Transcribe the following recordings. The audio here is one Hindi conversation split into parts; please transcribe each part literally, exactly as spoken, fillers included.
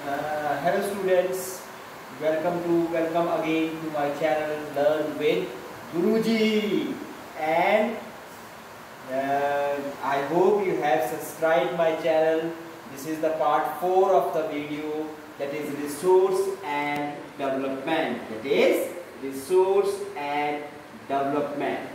Uh, hello students, welcome to welcome again to my channel Learn with Guruji, and uh, I hope you have subscribed my channel. This is the part four of the video, that is resource and development. That is resource and development.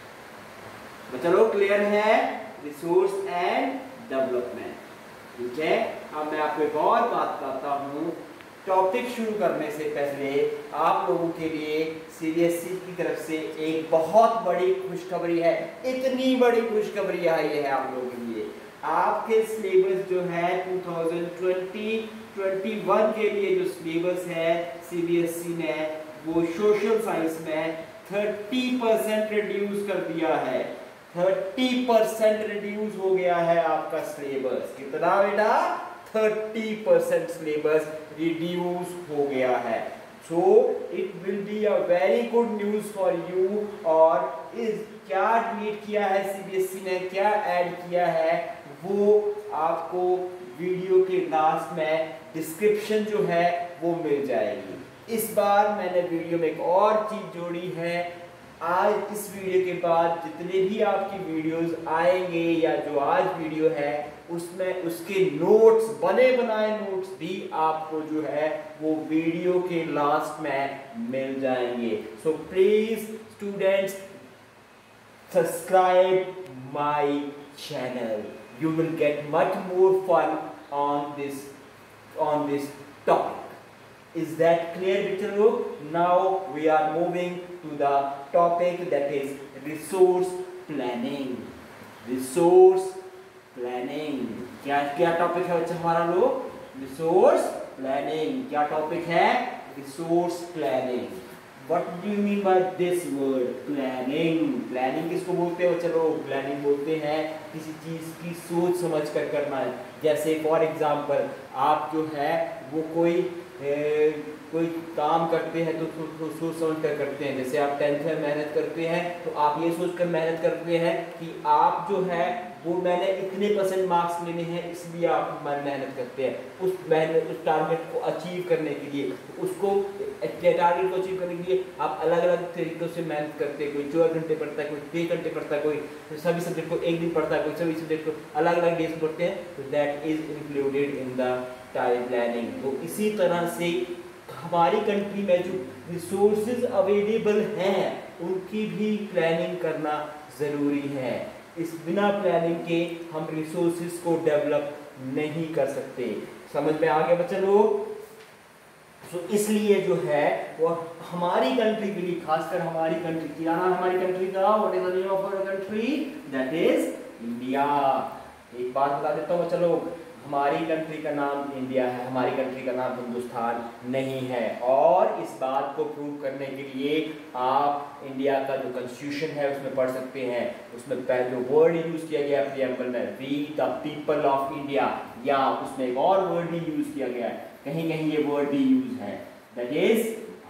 तो चलो क्लियर है रिसोर्स एंड डेवलपमेंट, ठीक है। अब मैं आपको एक और बात करता हूँ। टॉपिक शुरू करने से पहले आप लोगों के लिए सीबीएसई की तरफ से एक बहुत बड़ी खुशखबरी है। इतनी बड़ी खुशखबरी आई है आप लोगों के लिए। आपके सिलेबस जो है दो हज़ार बीस इक्कीस के लिए जो सिलेबस है सीबीएसई में, वो सोशल साइंस में तीस परसेंट रिड्यूस कर दिया है। तीस परसेंट रिड्यूस हो गया है आपका सिलेबस। कितना बेटा? तीस परसेंट सिलेबस रिड्यूस हो गया है। So it will be a very good news for you. और इस क्या डिलीट किया है सीबीएसई ने, क्या ऐड किया है, वो आपको वीडियो के लास्ट में डिस्क्रिप्शन जो है वो मिल जाएगी। इस बार मैंने वीडियो में एक और चीज जोड़ी है। आज इस वीडियो के बाद जितने भी आपकी वीडियोस आएंगे या जो आज वीडियो है उसमें उसके नोट्स, बने बनाए नोट्स भी आपको जो है वो वीडियो के लास्ट में मिल जाएंगे। So please students, subscribe my channel. You will get much more fun on this on this topic. Is that clear, Vitalo? Now we are moving to the topic, that is resource planning. Resource planning. क्या क्या टॉपिक है बच्चे हमारा लोग? Resource planning. क्या टॉपिक है? Resource planning. What do you mean by this word? Planning. Planning किसको बोलते हैं बच्चे लोग? Planning बोलते हैं किसी चीज की सोच समझ कर करना है। जैसे फॉर एग्जाम्पल आप जो है वो कोई ए, कोई काम करते हैं तो सोच समझ कर करते हैं। जैसे आप टेंथ में मेहनत करते हैं तो आप ये सोच कर मेहनत करते हैं कि आप जो है वो मैंने इतने परसेंट मार्क्स लेने हैं, इसलिए आप मेहनत करते हैं उस मेहनत उस टारगेट को अचीव करने के लिए। उसको टारगेट को अचीव करने के लिए आप अलग अलग तरीकों से मेहनत करते हैं। कोई चौदह घंटे पढ़ता है, कोई तेईस घंटे पढ़ता है, कोई सभी सब्जेक्ट को एक दिन पढ़ता है, कोई सभी सब्जेक्ट को अलग अलग डेज पढ़ते हैं। तो that is included in the time planning. तो इसी तरह से हमारी कंट्री में जो रिसोर्सेज अवेलेबल हैं उनकी भी प्लानिंग करना ज़रूरी है। इस बिना प्लानिंग के हम रिसोर्सेज को डेवलप नहीं कर सकते। समझ में आ गया बच्चे लोग? तो इसलिए जो है वो हमारी कंट्री के लिए, खासकर हमारी कंट्री, क्या नाम हमारी कंट्री का? What is the name of our country? That is India. एक बात बता देता हूँ बच्चे लोग, हमारी कंट्री का नाम इंडिया है, हमारी कंट्री का नाम हिंदुस्तान नहीं है। और इस बात को प्रूव करने के लिए आप इंडिया का जो कॉन्स्टिट्यूशन है उसमें पढ़ सकते हैं। उसमें पहले जो वर्ड यूज किया गया है प्रीएम्बल में, we the people of India, या उसमें एक और वर्ड भी यूज किया गया है, कहीं कहीं ये वर्ड भी यूज है, दैट इज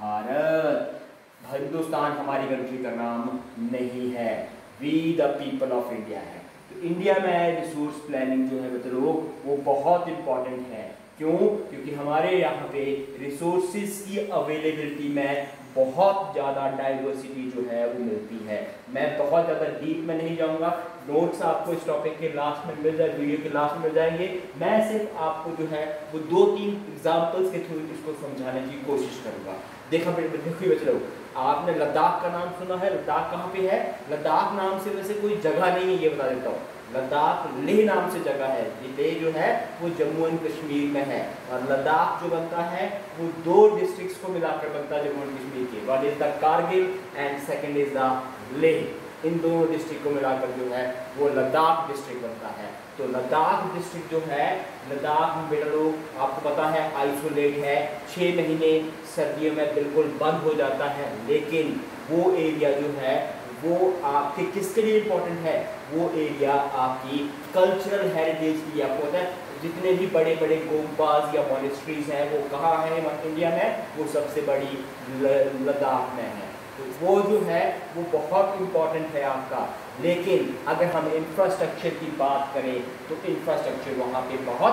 भारत। हिंदुस्तान हमारी कंट्री का नाम नहीं है, we the people of India है। इंडिया में रिसोर्स प्लानिंग जो है मतलब वो बहुत इम्पॉर्टेंट है। क्यों? क्योंकि हमारे यहाँ पे रिसोर्सेज की अवेलेबिलिटी में बहुत ज़्यादा डाइवर्सिटी जो है वो मिलती है। मैं बहुत ज़्यादा डीप में नहीं जाऊँगा, नोट्स आपको इस टॉपिक के लास्ट में मिल जाए, वीडियो के लास्ट में मिल जाएंगे। मैं सिर्फ आपको जो है वो दो तीन एग्जाम्पल्स के थ्रू इसको समझाने की कोशिश करूँगा। देखा देखिए बच्चे लोग, आपने लद्दाख का नाम सुना है? लद्दाख कहाँ पे है? लद्दाख नाम से वैसे कोई जगह नहीं है, ये बता देता हूँ। लद्दाख लेह नाम से जगह है। लेह जो है वो जम्मू एंड कश्मीर में है, और लद्दाख जो बनता है वो दो डिस्ट्रिक्ट्स को मिलाकर बनता है जम्मू एंड कश्मीर के। One is the Kargil and second is the Leh. इन दोनों डिस्ट्रिक्ट को मिलाकर जो है वो लद्दाख डिस्ट्रिक्ट बनता है। तो लद्दाख डिस्ट्रिक्ट जो है, लद्दाख में बेटा लोग आपको पता है आइसोलेट है, छः महीने सर्दियों में बिल्कुल बंद हो जाता है। लेकिन वो एरिया जो है वो आपके किसके लिए इम्पोर्टेंट है? वो एरिया आपकी कल्चरल हेरिटेज के लिए। आपको पता है जितने भी बड़े बड़े गोम्बाज या मॉनेस्ट्रीज हैं वो कहाँ हैं इंडिया में? वो सबसे बड़ी लद्दाख में है। तो वो जो है वो बहुत इम्पॉर्टेंट है आपका। लेकिन अगर हम इंफ्रास्ट्रक्चर की बात करें तो इंफ्रास्ट्रक्चर वहाँ पे बहुत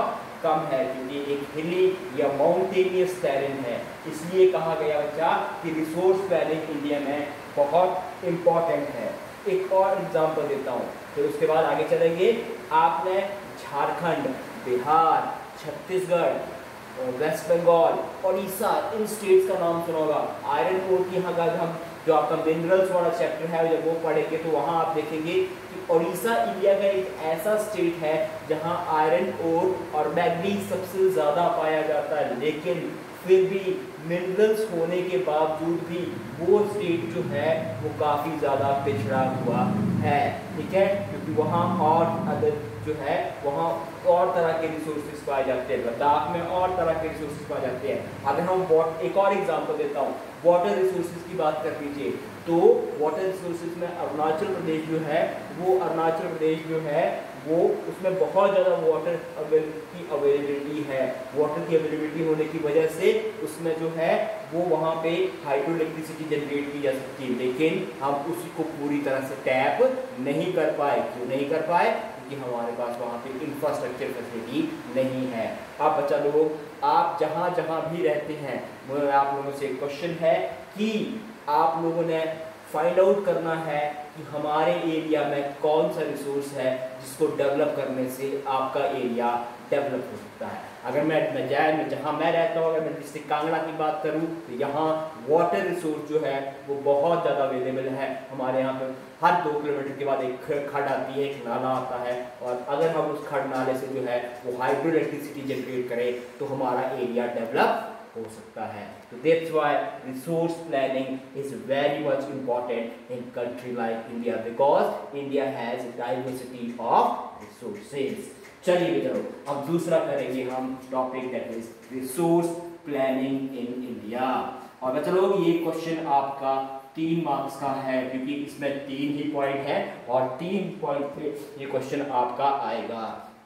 कम है, क्योंकि एक हिली या माउंटेनियस टेरेन है। इसलिए कहा गया बच्चा कि रिसोर्स प्लानिंग इंडिया में बहुत इम्पॉर्टेंट है। एक और एग्जांपल देता हूँ, फिर उसके बाद आगे चलेंगे। आपने झारखंड, बिहार, छत्तीसगढ़, वेस्ट बंगाल, उड़ीसा, इन स्टेट्स का नाम सुना होगा। आयरन ओर की यहाँ का हम जो आपका मिनरल्स वाला चैप्टर है जब वो पढ़ेंगे तो वहाँ आप देखेंगे कि उड़ीसा इंडिया का एक ऐसा स्टेट है जहाँ आयरन ओर और मैग्नीज सबसे ज़्यादा पाया जाता है, लेकिन फिर भी मिनरल्स होने के बावजूद भी वो स्टेट जो है वो काफ़ी ज़्यादा पिछड़ा हुआ है, ठीक है, क्योंकि वहाँ और अदर जो है वहाँ और तरह के रिसोर्सेज पाए जाते हैं, लद्दाख में और तरह के रिसोर्सेज पाए जाते हैं। अगर हम एक और एग्जांपल देता हूँ, वाटर रिसोर्सेज की बात कर लीजिए, तो वाटर रिसोर्सेज में अरुणाचल प्रदेश जो है वो अरुणाचल प्रदेश जो है वो उसमें बहुत ज़्यादा वाटर की अवेलेबिलिटी है। वाटर की अवेलेबिलिटी होने की वजह से उसमें जो है वो वहाँ पे हाइड्रो इलेक्ट्रिसिटी जनरेट की जा सकती है, लेकिन हम उसी को पूरी तरह से टैप नहीं कर पाए। क्यों नहीं कर पाए? क्योंकि हमारे पास वहाँ पे इंफ्रास्ट्रक्चर फैसिलिटी नहीं है। अब बच्चा लोग, आप जहाँ जहाँ भी रहते हैं, मुझे आप लोगों से एक क्वेश्चन है कि आप लोगों ने फाइंड आउट करना है कि हमारे एरिया में कौन सा रिसोर्स है जिसको डेवलप करने से आपका एरिया डेवलप हो सकता है। अगर मैं मैं जाए मैं जहाँ मैं रहता हूँ, अगर मैं डिस्ट्रिक्ट कांगड़ा की बात करूँ तो यहाँ वाटर रिसोर्स जो है वो बहुत ज़्यादा अवेलेबल है। हमारे यहाँ पर हर दो किलोमीटर के बाद एक खड आती है, एक नाला आता है, और अगर हम उस खड नाले से जो है वो हाइड्रो इलेक्ट्रिसिटी जनरेट करें तो हमारा एरिया डेवलप हो सकता है। तो that's why resource planning is very much important in country like India, because India has diversity of resources. चलिए चलो अब दूसरा करेंगे हम topic, that is resource planning in India. और चलो ये क्वेश्चन आपका तीन मार्क्स का है, क्योंकि इसमें तीन ही पॉइंट है और तीन पॉइंट पे ये क्वेश्चन आपका आएगा।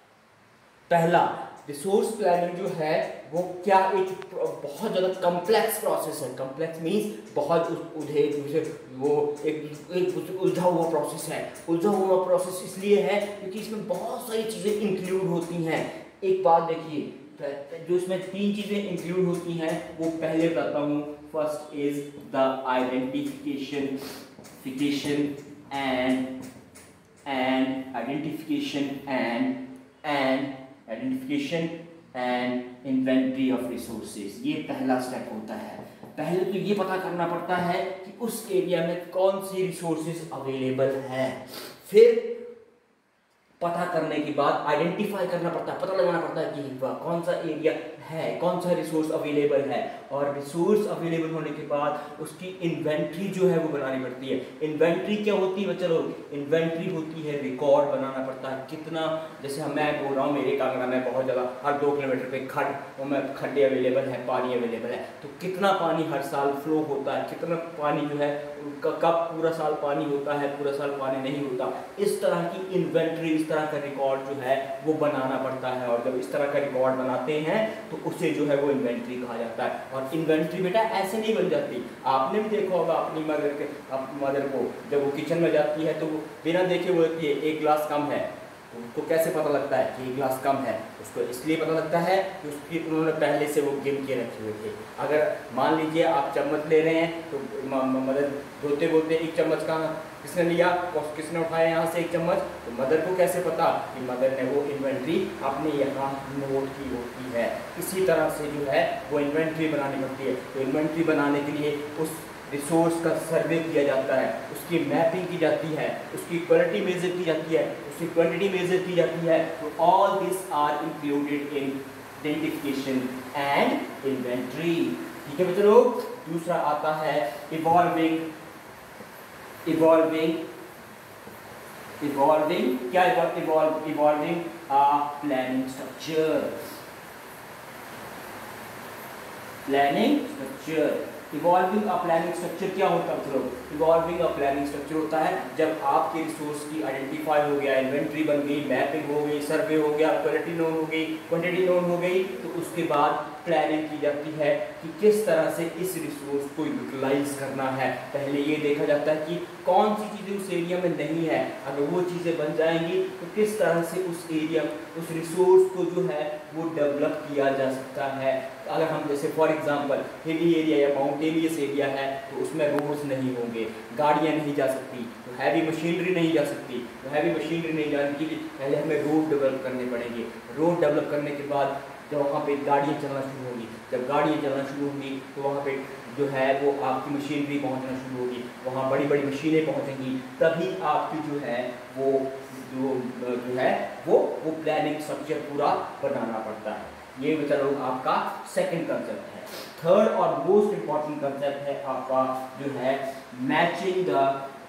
पहला, रिसोर्स प्लानिंग जो है वो क्या एक बहुत ज़्यादा कम्प्लेक्स प्रोसेस है। कम्प्लेक्स मीन्स बहुत उधे वो एक एक उलझा हुआ प्रोसेस है। उलझा हुआ प्रोसेस इसलिए है क्योंकि इसमें बहुत सारी चीज़ें इंक्लूड होती हैं। एक बात देखिए, जो इसमें तीन चीज़ें इंक्लूड होती हैं वो पहले बताता हूँ। First is the identification fication and and identification and and identification and inventory of resources. ये पहला स्टेप होता है। पहले तो ये पता करना पड़ता है कि उस एरिया में कौन सी रिसोर्सेज अवेलेबल है। फिर पता करने के बाद आइडेंटिफाई करना पड़ता है, पता लगाना पड़ता है कि कौन सा एरिया है, कौन सा रिसोर्स अवेलेबल है, और रिसोर्स अवेलेबल होने के बाद उसकी इन्वेंट्री जो है वो बनानी पड़ती है। इन्वेंट्री क्या होती है चलो, इन्वेंट्री होती है रिकॉर्ड बनाना पड़ता है। कितना, जैसे हम मैं बोल रहा हूँ मेरे कांगड़ा में बहुत ज़्यादा हर दो किलोमीटर पे खड में खड्डे अवेलेबल है, पानी अवेलेबल है, तो कितना पानी हर साल फ्लो होता है, कितना पानी जो है कब पूरा साल पानी होता है, पूरा साल पानी नहीं होता, इस तरह की इन्वेंट्री, इस तरह का रिकॉर्ड जो है वो बनाना पड़ता है। और जब इस तरह का रिकॉर्ड बनाते हैं तो उसे जो है वो इन्वेंट्री कहा जाता है। और इन्वेंट्री बेटा ऐसे नहीं बन जाती। आपने भी देखा होगा अपनी मदर के मदर को, जब वो किचन में जाती है तो वो बिना देखे बोलती है एक गिलास कम है। तो उसको कैसे पता लगता है कि एक गिलास कम है? उसको इसलिए पता लगता है कि उसकी उन्होंने पहले से वो गिन के रखे हुए थे। अगर मान लीजिए आप चम्मच ले रहे हैं तो मदर धोते बोलते एक चम्मच का किसने लिया, किसने उठाया यहाँ से एक चम्मच, तो मदर को कैसे पता कि मदर ने वो इन्वेंट्री अपने यहाँ नोट की होती है। इसी तरह से जो है वो इन्वेंट्री बनानी पड़ती है। तो इन्वेंट्री बनाने के लिए उस रिसोर्स का सर्वे किया जाता है, उसकी मैपिंग की जाती है, उसकी क्वालिटी मेजर की जाती है, उसकी क्वांटिटी मेजर की जाती है। तो all this are included in identification and inventory. ठीक है बच्चों लोग। दूसरा आता है इवॉल्विंग इवॉल्विंग इवॉल्विंग क्या evolve evolving a planning structure. Planning structure evolving a planning structure क्या होता है चलो, इवॉल्विंग अ प्लानिंग स्ट्रक्चर होता है जब आपके रिसोर्स की आइडेंटिफाई हो गया, इन्वेंट्री बन गई, मैपिंग हो गई, सर्वे हो गया, क्वालिटी नोन हो गई, क्वांटिटी नोन हो गई, तो उसके बाद प्लानिंग की जाती है कि किस तरह से इस रिसोर्स को यूटिलाइज करना है। पहले ये देखा जाता है कि कौन सी चीज़ें उस एरिया में नहीं है, अगर वो चीज़ें बन जाएंगी तो किस तरह से उस एरिया उस रिसोर्स को जो है वो डेवलप किया जा सकता है। अगर हम जैसे फॉर एग्जांपल हिली एरिया या माउंटेनियस एरिया है तो उसमें रोड्स नहीं होंगे, गाड़ियाँ नहीं जा सकती, तो हैवी मशीनरी नहीं जा सकती, तो हैवी मशीनरी नहीं जाने के लिए पहले हमें रोड डेवलप करने पड़ेंगे। रोड डेवलप करने के बाद जब वहाँ पे गाड़ियाँ चलना शुरू होंगी, जब गाड़ियाँ चलना शुरू होंगी तो वहाँ पे जो है वो आपकी मशीनरी पहुँचना शुरू होगी, वहाँ बड़ी बड़ी मशीनें पहुँचेंगी, तभी आपकी जो है वो जो जो है वो वो प्लानिंग स्ट्रक्चर पूरा बनाना पड़ता है। ये चलो आपका सेकंड कंसेप्ट है। थर्ड और मोस्ट इंपॉर्टेंट कंसेप्ट है आपका जो है matching the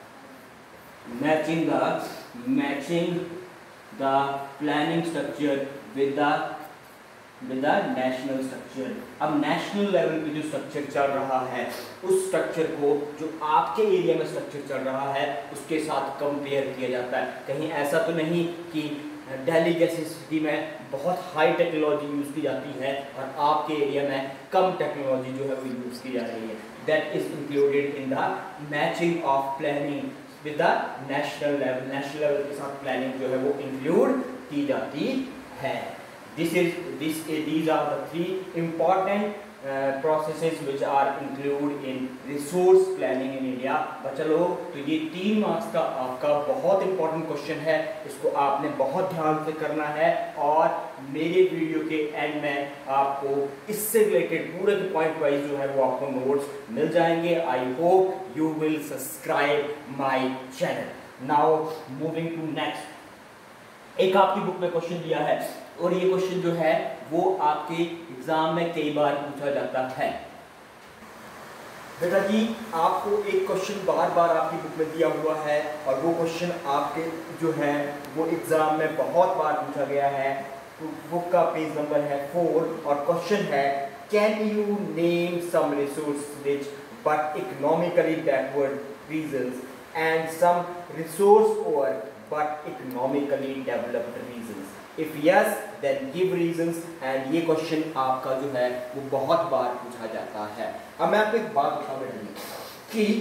matching the matching the planning structure with the with the national structure. अब नेशनल लेवल पे जो स्ट्रक्चर चल रहा है उस स्ट्रक्चर को जो आपके एरिया में स्ट्रक्चर चल रहा है उसके साथ कंपेयर किया जाता है। कहीं ऐसा तो नहीं कि दिल्ली जैसी सिटी में बहुत हाई टेक्नोलॉजी यूज़ की जाती है और आपके एरिया में कम टेक्नोलॉजी जो है वो यूज़ की जा रही है। That is included in the matching of planning with the national level. National level के साथ प्लानिंग जो है वो इंक्लूड की जाती है। This is this these are the three important uh, processes which are included in resource planning in India। बच्चा लोग तो ये तीन मार्क्स का आपका बहुत इंपॉर्टेंट क्वेश्चन है, इसको आपने बहुत ध्यान से करना है और मेरे वीडियो के एंड में आपको इससे रिलेटेड पूरे के पॉइंट वाइज जो है वो आपको नोट्स मिल जाएंगे। I hope you will subscribe my channel. Now moving to next, एक आपकी बुक में क्वेश्चन दिया है और ये क्वेश्चन जो है वो आपके एग्जाम में कई बार पूछा जाता है। बेटा जी आपको एक क्वेश्चन बार बार आपकी बुक में दिया हुआ है और वो क्वेश्चन आपके जो है वो एग्जाम में बहुत बार पूछा गया है। तो बुक का पेज नंबर है फोर और क्वेश्चन है can you name some resource rich but economically backward regions and some resource poor but economically developed reasons। If yes, then give reasons। and ये क्वेश्चन आपका जो है वो बहुत बार पूछा जाता है। अब मैं आपको एक बात बताऊं बेटा कि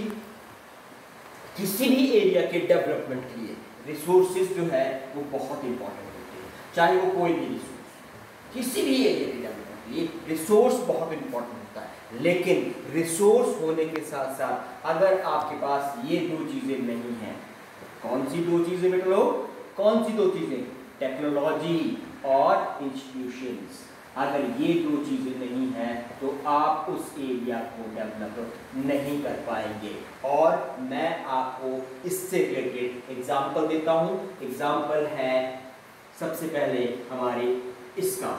किसी भी एरिया के डेवलपमेंट के लिए रिसोर्सेज जो है वो बहुत इंपॉर्टेंट होते हैं, चाहे वो कोई भी रिसोर्स, किसी भी एरिया के डेवलपमेंट के लिए रिसोर्स बहुत इंपॉर्टेंट होता है। लेकिन रिसोर्स होने के साथ साथ अगर आपके पास ये दो चीजें नहीं हैं, कौन सी दो चीजें बेटा लोग, कौन सी दो चीजें, टेक्नोलॉजी और इंस्टीट्यूशंस। अगर ये दो चीजें नहीं हैं तो आप उस एरिया को डेवलप नहीं कर पाएंगे। और मैं आपको इससे रिलेटेड एग्जांपल देता हूं। एग्जांपल है सबसे पहले हमारे इसका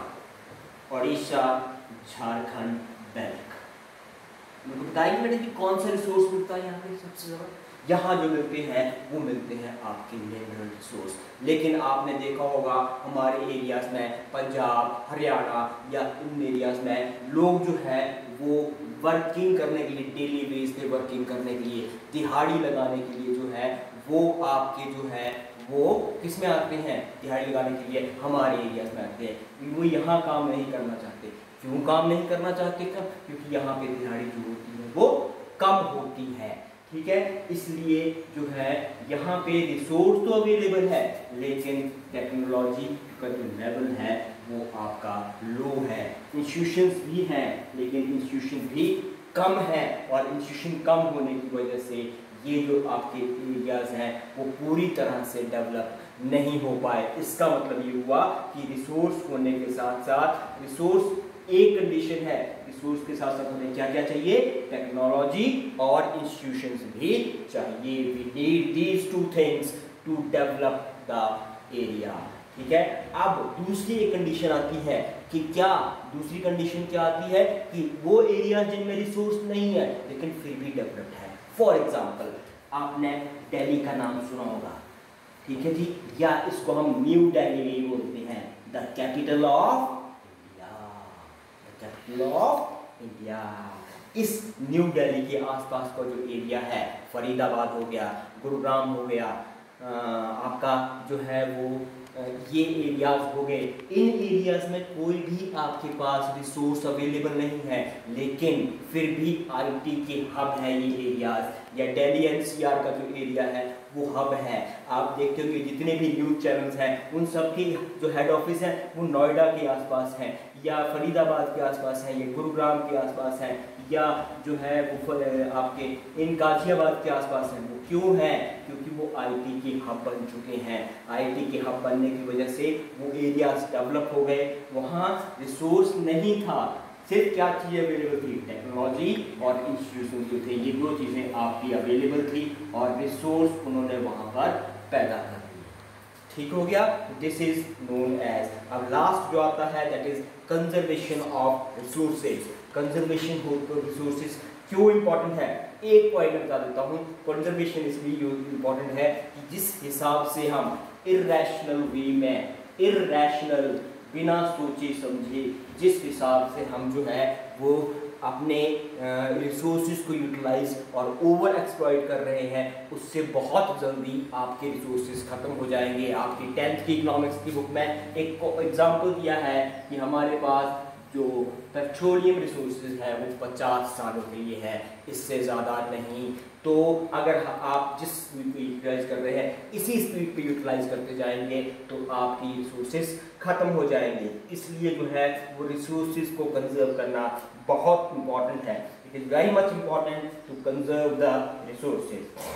उड़ीसा झारखंड बैंक। मुझे बताएंगे बेटा कि कौन सा रिसोर्स मिलता है यहाँ पे सबसे ज्यादा? यहाँ जो मिलते हैं वो मिलते हैं आपके मिनरल रिसोर्स। लेकिन आपने देखा होगा हमारे एरियाज में, पंजाब, हरियाणा या इन एरियाज में लोग जो है वो वर्किंग करने के लिए, डेली बेस पे वर्किंग करने के लिए, दिहाड़ी लगाने के लिए जो है वो आपके जो है वो किस में आते हैं, दिहाड़ी लगाने के लिए हमारे एरियाज में आते हैं। वो यहाँ काम नहीं करना चाहते। क्यों काम नहीं करना चाहते? कब? क्योंकि यहाँ पे दिहाड़ी जो होती है वो कम होती है। ठीक है, इसलिए जो है यहाँ पे रिसोर्स तो अवेलेबल है लेकिन टेक्नोलॉजी का जो लेवल है वो आपका लो है। इंस्टीट्यूशंस भी हैं लेकिन इंस्टीट्यूशन भी कम है और इंस्टीट्यूशन कम होने की वजह से ये जो आपके एरियाज हैं वो पूरी तरह से डेवलप नहीं हो पाए। इसका मतलब ये हुआ कि रिसोर्स होने के साथ साथ रिसोर्स एक कंडीशन है, रिसोर्स के साथ साथ हमें क्या क्या चाहिए, टेक्नोलॉजी और इंस्टीट्यूशंस भी चाहिए। We need these two things to develop the area. ठीक है, अब दूसरी एक कंडीशन आती है कि क्या दूसरी कंडीशन क्या आती है कि वो एरिया जिनमें रिसोर्स नहीं है लेकिन फिर भी डेवलप्ड है। फॉर एग्जाम्पल आपने दिल्ली का नाम सुना होगा, ठीक है जी, या इसको हम न्यू दिल्ली भी बोलते हैं, the capital of capital of India. इस न्यू दिल्ली के आसपास का जो एरिया है, फरीदाबाद हो गया, गुरुग्राम हो गया, आपका जो है वो ये एरियाज हो गए, इन एरियाज में कोई भी आपके पास रिसोर्स अवेलेबल नहीं है, लेकिन फिर भी आईटी के हब है ये एरियाज, या दिल्ली एनसीआर का जो एरिया है वो हब है। आप देखते होंगे जितने भी न्यूज़ चैनल्स हैं उन सब की जो हेड ऑफिस है वो नोएडा के आसपास हैं, या फरीदाबाद के आसपास हैं, या गुरुग्राम के आसपास हैं, या जो है वो आपके इन गाजियाबाद के आसपास हैं। वो क्यों है? क्योंकि वो आईटी के हब बन चुके हैं। आईटी के हब बनने की वजह से वो एरियाज डेवलप हो गए। वहाँ रिसोर्स नहीं था, सिर्फ क्या चीज़ें अवेलेबल थी, टेक्नोलॉजी और इंस्टीट्यूशन जो थे, ये दो चीज़ें आपकी अवेलेबल थी और रिसोर्स उन्होंने वहाँ पर पैदा कर दिए। ठीक हो गया? This is known as. अब लास्ट जो आता है that is conservation of resources. Conservation of resources क्यों इंपॉर्टेंट है? एक पॉइंट बता देता हूँ। कंजर्वेशन इसलिए इंपॉर्टेंट है कि जिस हिसाब से हम इर्रेशनल वे में, इर्रेशनल बिना सोचे समझे जिस हिसाब से हम जो है वो अपने रिसोर्सेज को यूटिलाइज और ओवर एक्सप्लॉइट कर रहे हैं, उससे बहुत जल्दी आपके रिसोर्सेज खत्म हो जाएंगे। आपकी टेंथ की इकोनॉमिक्स की बुक में एक एग्जांपल दिया है कि हमारे पास जो पेट्रोलियम रिसोर्सेज है वो पचास सालों के लिए है, इससे ज़्यादा नहीं। तो अगर आप जिस स्पीड पे यूटिलाइज कर रहे हैं इसी स्पीड पे यूटिलाइज करते जाएंगे तो आपकी रिसोर्सेज ख़त्म हो जाएंगे। इसलिए जो है वो रिसोर्सेज को कंजर्व करना बहुत इंपॉर्टेंट है। It is very much important to conserve the resources.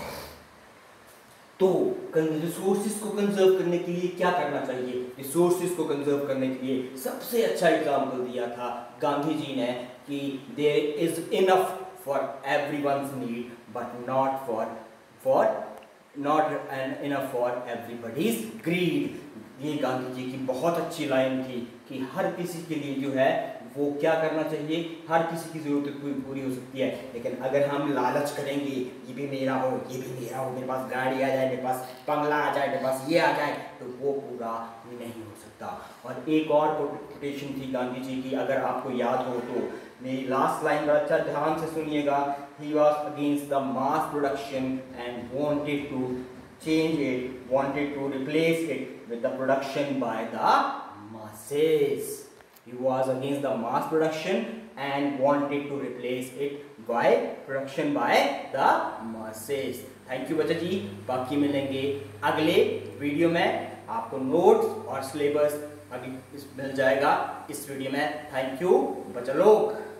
तो रिसोर्सेज को कंजर्व करने के लिए क्या करना चाहिए? रिसोर्सेज को कंजर्व करने के लिए सबसे अच्छा एग्जाम्पल दिया था गांधी जी ने कि there is enough for everyone's need but not for for not and enough for everybody's greed. ये गांधी जी की बहुत अच्छी लाइन थी कि हर किसी के लिए जो है वो क्या करना चाहिए, हर किसी की ज़रूरत पूरी पूरी हो सकती है, लेकिन अगर हम लालच करेंगे ये भी मेरा हो, ये भी मेरा हो, मेरे पास गाड़ी आ जाए, मेरे पास बंगला आ जाए, मेरे पास ये आ जाए, तो वो पूरा नहीं हो सकता। और एक और कोटेशन थी गांधी जी की, अगर आपको याद हो तो मेरी लास्ट लाइन बड़ा अच्छा ध्यान से सुनिएगा। He was against the mass production and wanted to change it, wanted to replace it with the production by the masses. He was against the mass production and wanted to replace it by production by the masses. Thank you बच्चा जी। बाकी मिलेंगे अगले वीडियो में। आपको नोट्स और सिलेबस अभी मिल जाएगा इस वीडियो में। थैंक यू बच्चा लोग।